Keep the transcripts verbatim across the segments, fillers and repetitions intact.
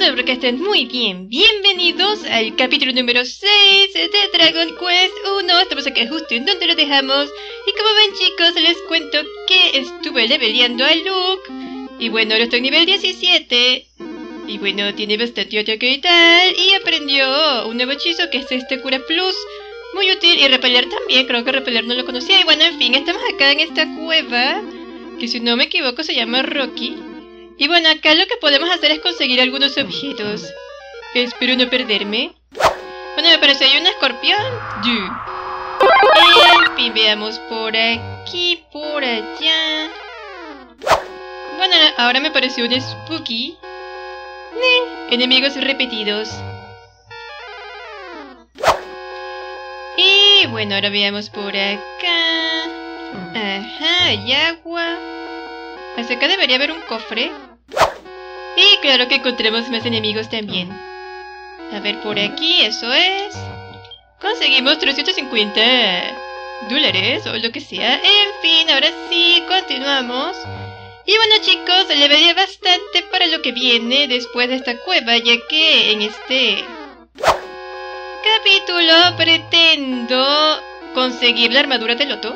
espero que estén muy bien. Bienvenidos al capítulo número seis de Dragon Quest uno. Estamos acá justo en donde lo dejamos. Y como ven, chicos, les cuento que estuve leveleando a Luke. Y bueno, ahora estoy en nivel diecisiete. Y bueno, tiene bastante ataque y tal. Y aprendió un nuevo hechizo que es este Cura Plus. Muy útil. Y repeler también, creo que repeler no lo conocía. Y bueno, en fin, estamos acá en esta cueva, que si no me equivoco se llama Rocky. Y bueno, acá lo que podemos hacer es conseguir algunos objetos. Espero no perderme. Bueno, me parece hay un escorpión. En fin, veamos por aquí, por allá. Bueno, ahora me pareció un spooky. Eh, enemigos repetidos. Y bueno, ahora veamos por acá. Ajá, hay agua. Hacia acá debería haber un cofre. Y claro que encontremos más enemigos también. A ver, por aquí, eso es. Conseguimos trescientos cincuenta dólares o lo que sea. En fin, ahora sí, continuamos. Y bueno, chicos, le vería bastante para lo que viene después de esta cueva, ya que en este capítulo pretendo conseguir la armadura de Loto.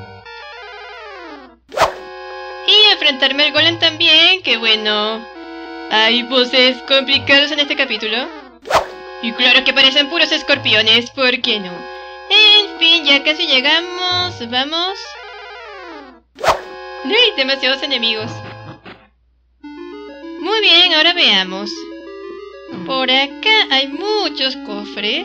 Y enfrentarme al golem también, que bueno, hay voces complicadas en este capítulo. Y claro que parecen puros escorpiones, ¿por qué no? En fin, ya casi llegamos, vamos. ¡Uy! Demasiados enemigos. Muy bien, ahora veamos. Por acá hay muchos cofres.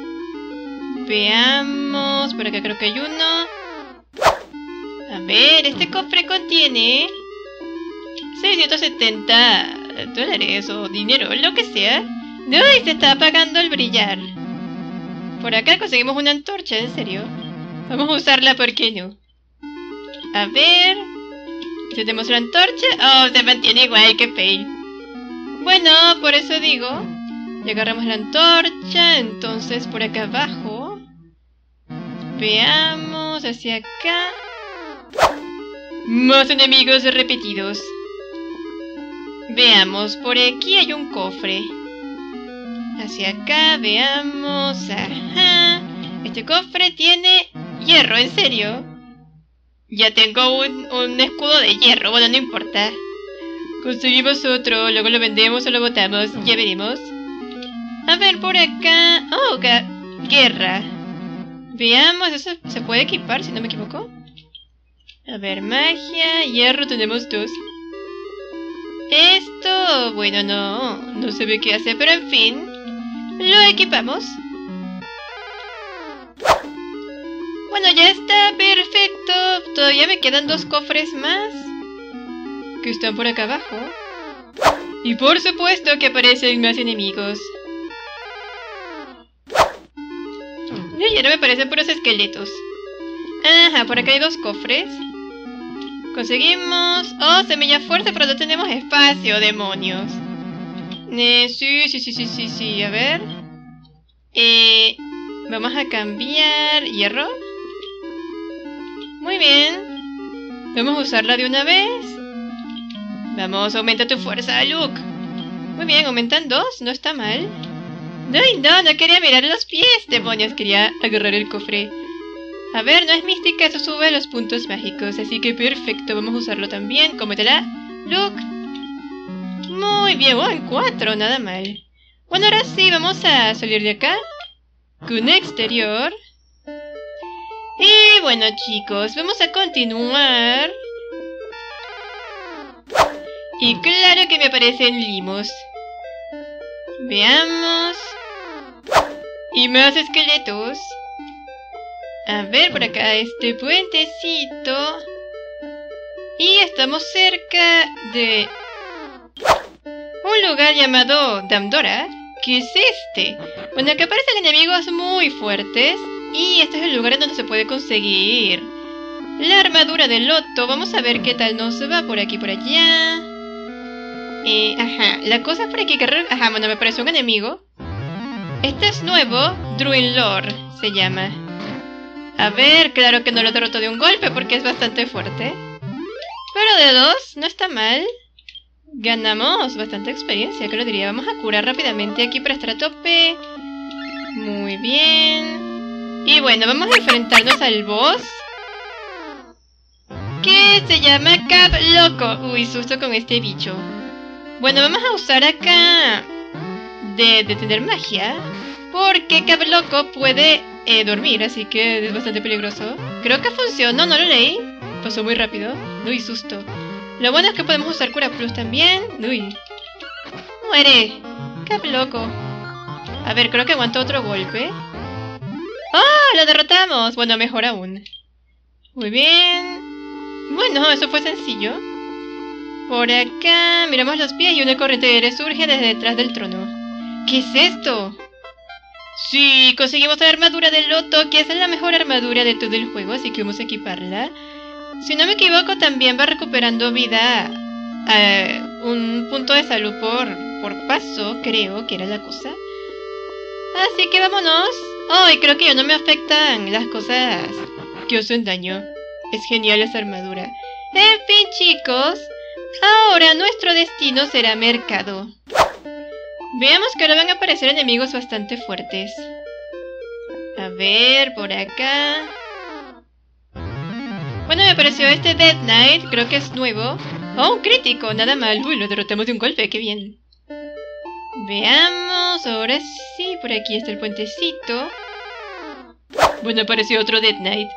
Veamos, por acá creo que hay uno. A ver, este cofre contiene seiscientos setenta dólares o dinero, lo que sea. ¡Uy! Se está apagando al brillar. Por acá conseguimos una antorcha, ¿en serio? Vamos a usarla, ¿por qué no? A ver. Tenemos la antorcha. Oh, se mantiene igual, que fail. Bueno, por eso digo. Y agarramos la antorcha. Entonces por acá abajo. Veamos hacia acá. Más enemigos repetidos. Veamos, por aquí hay un cofre. Hacia acá, veamos. Ajá. Este cofre tiene hierro, ¿en serio? Ya tengo un, un escudo de hierro, bueno, no importa. Conseguimos otro, luego lo vendemos o lo botamos, ya veremos. A ver, por acá. Oh, guerra. Veamos, eso se puede equipar, si no me equivoco. A ver, magia, hierro, tenemos dos. Esto, bueno, no, no se ve qué hace, pero en fin, lo equipamos. Bueno, ya está, perfecto. Todavía me quedan dos cofres más, que están por acá abajo. Y por supuesto que aparecen más enemigos. Y ya no me parecen puros esqueletos. Ajá, por acá hay dos cofres. Conseguimos... Oh, semilla fuerte, pero no tenemos espacio, demonios. Eh, sí, sí, sí, sí, sí, sí, a ver. Eh, vamos a cambiar hierro. Muy bien. Vamos a usarla de una vez. Vamos, aumenta tu fuerza, Luke. Muy bien, aumentan dos, no está mal. Ay, no, no quería mirar los pies, demonios, quería agarrar el cofre. A ver, no es mística, eso sube los puntos mágicos, así que perfecto, vamos a usarlo también. Cómetela, Luke. Muy bien, oh, en cuatro, nada mal. Bueno, ahora sí, vamos a salir de acá con exterior. Y bueno, chicos, vamos a continuar. Y claro que me aparecen limos. Veamos. Y más esqueletos. A ver, por acá este puentecito. Y estamos cerca de un lugar llamado Damdora. ¿Qué es este? Bueno, acá aparecen enemigos muy fuertes. Y este es el lugar en donde se puede conseguir la armadura de Loto. Vamos a ver qué tal nos va por aquí, por allá. Eh, ajá, la cosa es por aquí que... Ajá, bueno, me parece un enemigo. Este es nuevo, Druid Lord se llama. A ver, claro que no lo derroto de un golpe porque es bastante fuerte. Pero de dos, no está mal. Ganamos bastante experiencia, que lo diría. Vamos a curar rápidamente aquí para estar a tope. Muy bien. Y bueno, vamos a enfrentarnos al boss, que se llama Cap Loco. Uy, susto con este bicho. Bueno, vamos a usar acá de, de tener magia, porque Cap Loco puede eh, dormir, así que es bastante peligroso. Creo que funcionó, no lo leí. Pasó muy rápido. Uy, susto. Lo bueno es que podemos usar Cura Plus también. Uy. Muere. Cap Loco. A ver, creo que aguanta otro golpe. ¡Ah! ¡Lo derrotamos! Bueno, mejor aún. Muy bien. Bueno, eso fue sencillo. Por acá miramos los pies y una corriente de aire surge desde detrás del trono. ¿Qué es esto? Sí, conseguimos la armadura del loto, que es la mejor armadura de todo el juego, así que vamos a equiparla. Si no me equivoco, también va recuperando vida, eh, un punto de salud por, por paso, creo que era la cosa. Así que vámonos. Oh, y creo que ya no me afectan las cosas que hacen daño. Es genial esa armadura. En fin, chicos, ahora nuestro destino será mercado. Veamos que ahora van a aparecer enemigos bastante fuertes. A ver, por acá. Bueno, me apareció este Dead Knight, creo que es nuevo. Oh, un crítico, nada mal. Uy, lo derrotamos de un golpe, qué bien. Veamos, ahora sí, por aquí está el puentecito. Bueno, apareció otro Dead Knight.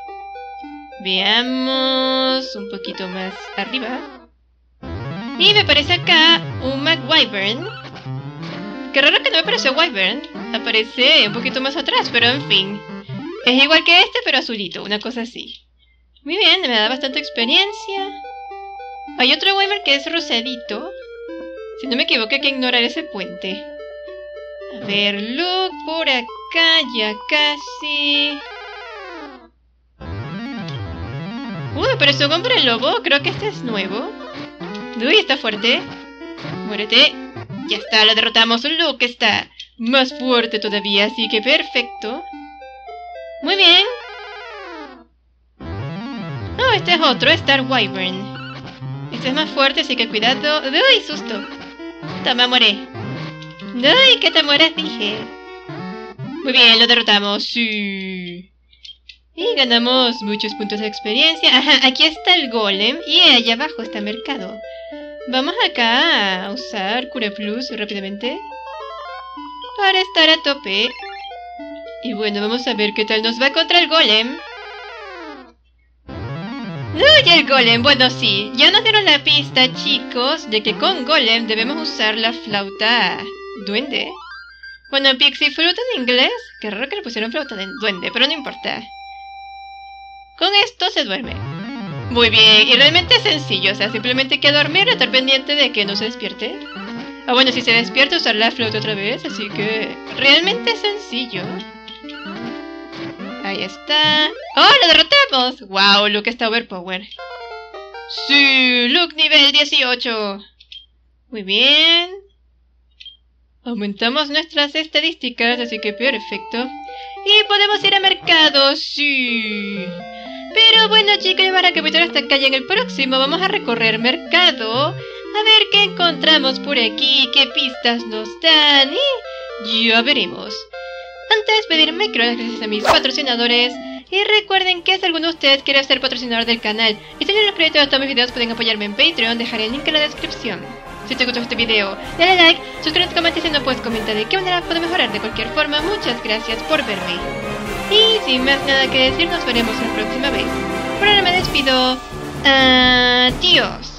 Veamos, un poquito más arriba. Y me aparece acá un McWyvern. Qué raro que no me apareció Wyvern. Aparece un poquito más atrás, pero en fin. Es igual que este, pero azulito, una cosa así. Muy bien, me da bastante experiencia. Hay otro Wyvern que es rosadito. Si no me equivoco, hay que ignorar ese puente. A ver, look, por acá, ya casi. Uy, pero es un hombre lobo, creo que este es nuevo. Uy, está fuerte. Muérete. Ya está, lo derrotamos. Luke está más fuerte todavía, así que perfecto. Muy bien. Oh, este es otro, Star Wyvern. Este es más fuerte, así que cuidado. ¡Uy, susto! Toma, muere. ¡Uy, que te mueras, dije! Muy bien, lo derrotamos. Sí. Y ganamos muchos puntos de experiencia. Ajá, aquí está el golem y allá abajo está el mercado. Vamos acá a usar Cura Plus rápidamente para estar a tope. Y bueno, vamos a ver qué tal nos va contra el golem. ¡Uy, el golem! Bueno, sí, ya nos dieron la pista, chicos, de que con golem debemos usar la flauta duende. Bueno, Pixie Fruit en inglés. Qué raro que le pusieron flauta de duende, pero no importa. Con esto se duerme. Muy bien, y realmente es sencillo, o sea, simplemente hay que dormir y estar pendiente de que no se despierte. Ah, bueno, si se despierta, usar la flauta otra vez, así que realmente es sencillo. Ahí está. ¡Oh, lo derrotamos! ¡Wow! Luke está overpower. ¡Sí! Luke nivel dieciocho. Muy bien. Aumentamos nuestras estadísticas, así que perfecto. Y podemos ir a mercado, sí. Pero bueno, chicos, ya para capítulo hasta acá y en el próximo vamos a recorrer mercado. A ver qué encontramos por aquí, qué pistas nos dan y ya veremos. Antes de despedirme, quiero dar las gracias a mis patrocinadores. Y recuerden que si alguno de ustedes quiere ser patrocinador del canal y tener los créditos de todos mis videos, pueden apoyarme en Patreon, dejaré el link en la descripción. Si te gustó este video, dale like, suscríbete, comenta y si no puedes comentar de qué manera puedo mejorar de cualquier forma. Muchas gracias por verme. Y sin más nada que decir, nos veremos la próxima vez. Por ahora me despido. Adiós.